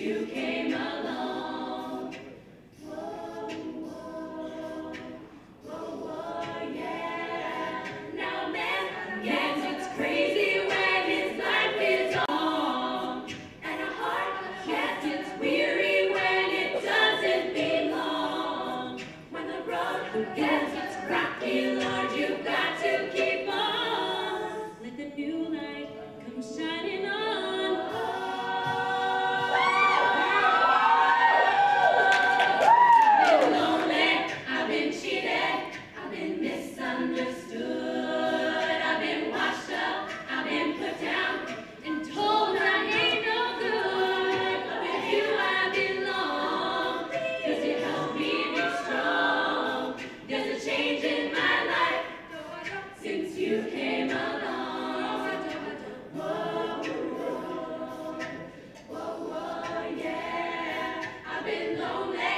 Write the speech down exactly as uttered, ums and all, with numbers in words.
you came along. Whoa, whoa, whoa, whoa, yeah. Now man gets it's crazy when his life is on, and a heart gets it's weary when it doesn't belong. When the road gets it's rocky, Lord, you've got to keep on. Let the new light come shining on. I've been lonely, I've been cheated, I've been misunderstood, I've been washed up, I've been put down, and told I ain't no good. But with you I belong, 'cause you help me be strong. There's a change in my life since you came along. Whoa, whoa, whoa, whoa, yeah. I've been lonely.